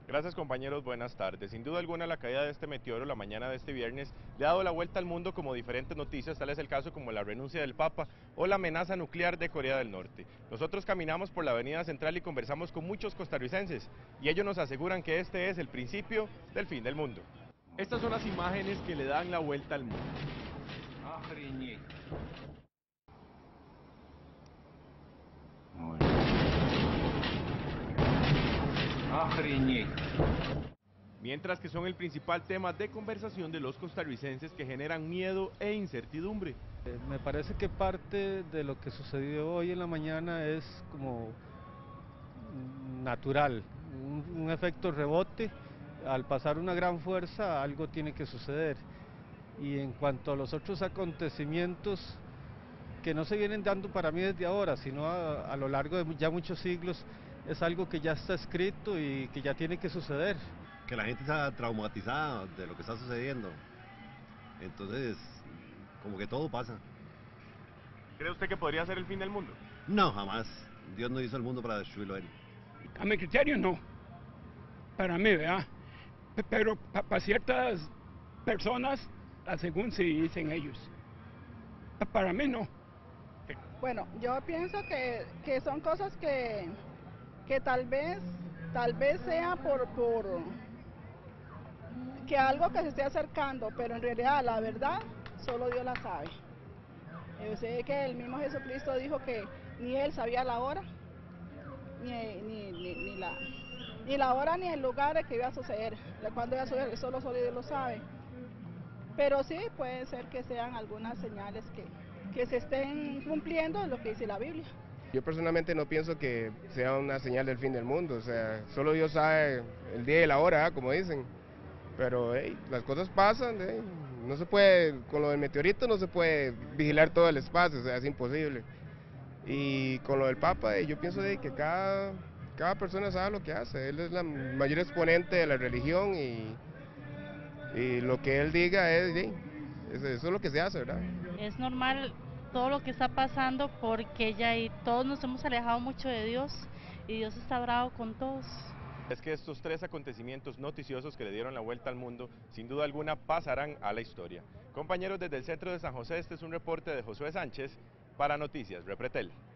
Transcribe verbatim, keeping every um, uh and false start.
Gracias compañeros, buenas tardes. Sin duda alguna la caída de este meteoro la mañana de este viernes le ha dado la vuelta al mundo como diferentes noticias, tal es el caso como la renuncia del Papa o la amenaza nuclear de Corea del Norte. Nosotros caminamos por la avenida central y conversamos con muchos costarricenses y ellos nos aseguran que este es el principio del fin del mundo. Estas son las imágenes que le dan la vuelta al mundo. Охренеть. Охренеть. Mientras que son el principal tema de conversación de los costarricenses que generan miedo e incertidumbre. Eh, Me parece que parte de lo que sucedió hoy en la mañana es como natural, un, un efecto rebote. Al pasar una gran fuerza, algo tiene que suceder. Y en cuanto a los otros acontecimientos que no se vienen dando para mí desde ahora, sino a, a lo largo de ya muchos siglos, es algo que ya está escrito y que ya tiene que suceder. Que la gente está traumatizada de lo que está sucediendo. Entonces, como que todo pasa. ¿Cree usted que podría ser el fin del mundo? No, jamás. Dios no hizo el mundo para destruirlo a él. A mi criterio no, para mí, ¿verdad? P- Pero para pa ciertas personas, a según se dicen ellos. Pa- Para mí no. Bueno, yo pienso que, que son cosas que, que tal vez, tal vez sea por, por que algo que se esté acercando, pero en realidad la verdad solo Dios la sabe. Yo sé que el mismo Jesucristo dijo que ni él sabía la hora, ni, ni, ni, ni la, ni la hora ni el lugar en que iba a suceder. Cuando iba a suceder, solo, solo Dios lo sabe. Pero sí puede ser que sean algunas señales que, que se estén cumpliendo lo que dice la Biblia. Yo personalmente no pienso que sea una señal del fin del mundo, o sea, solo Dios sabe el día y la hora, ¿eh? Como dicen, pero hey, las cosas pasan, ¿eh? No se puede, con lo del meteorito no se puede vigilar todo el espacio, o sea, es imposible. Y con lo del Papa, eh, yo pienso de que cada, cada persona sabe lo que hace, él es la mayor exponente de la religión y, y lo que él diga es, eh, eso es lo que se hace, ¿verdad? Es normal todo lo que está pasando porque ya y todos nos hemos alejado mucho de Dios y Dios está bravo con todos. Es que estos tres acontecimientos noticiosos que le dieron la vuelta al mundo, sin duda alguna pasarán a la historia. Compañeros, desde el centro de San José, este es un reporte de Josué Sánchez para Noticias Repretel.